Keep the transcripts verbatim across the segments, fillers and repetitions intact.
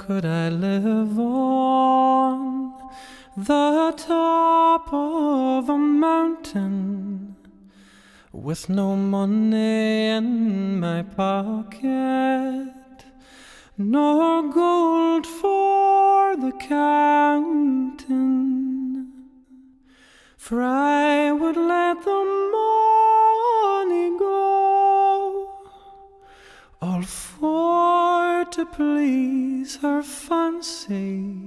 could I live on the top of a mountain with no money in my pocket, nor gold for the counting? For I would let the money go, all for to please her fancy,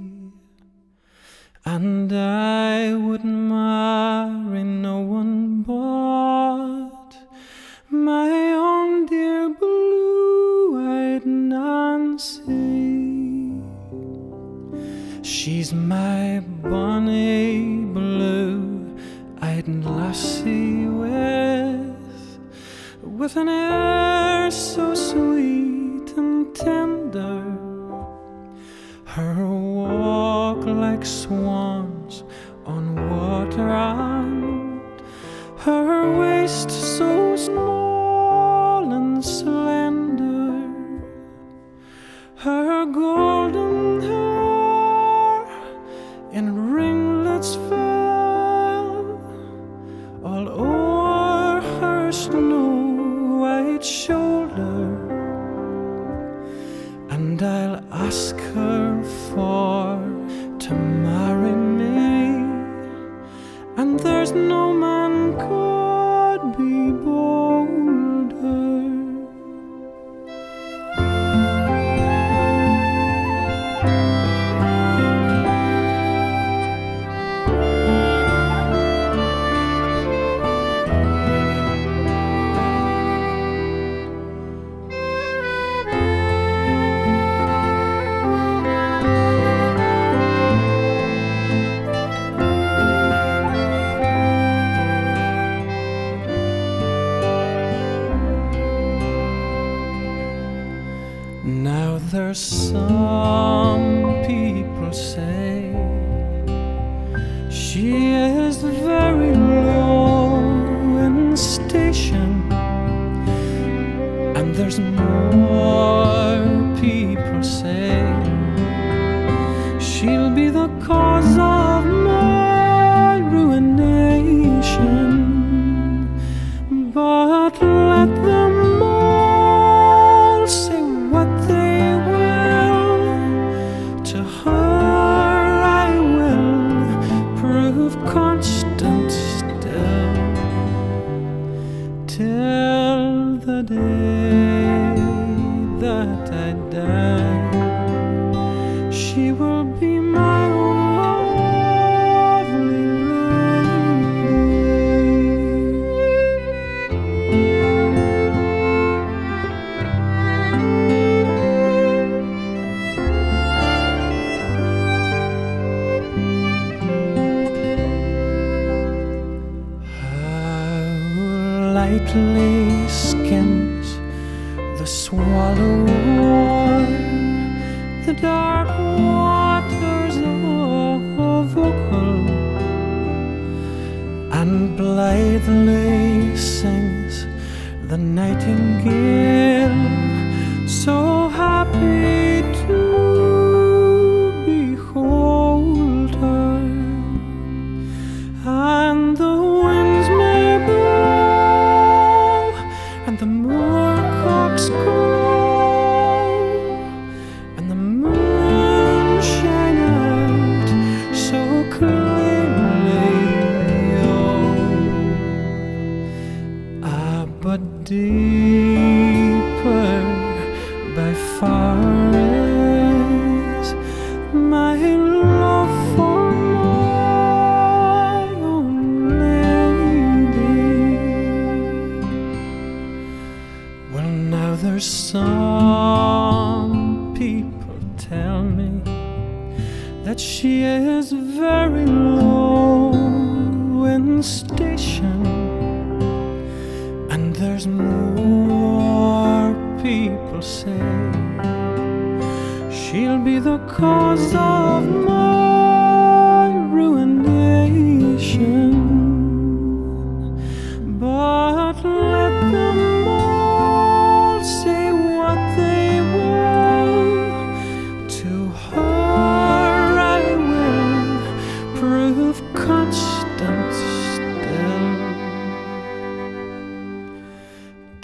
and I would marry no one but my own dear blue-eyed Nancy. She's my bonny blue-eyed lassie with, with an air so sweet and tender, her walk like swans on water, and her waist so small and slender, her golden hair in ringlets fell all o'er her snow-white shoulder. And I'll ask her for to marry me, and there's no man could be bolder. Now there's some people say she is very low in station, and there's more people say she'll be the cause of my ruination. But let them all say what they will, to her I will prove constant still, till the day that I die. She will be my lovely lightly skims the swallow the dark waters of Ochil, and blithely sings the nightingale, so happy to behold her. And the winds may blow and the moorcocks crow, and the moon shine out so clearly, oh, ah, but deeper by far is my love for my own lady. Well, now there's some people tell me that she is very low in station, and there's more people say she'll be the cause of my ruination. But let them all say what they will, to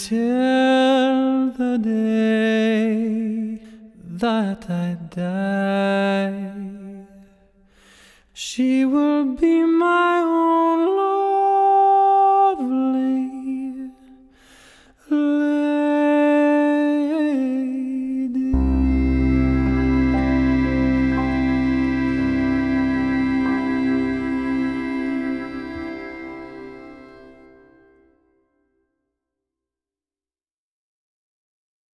until the day that I die. She will be my own.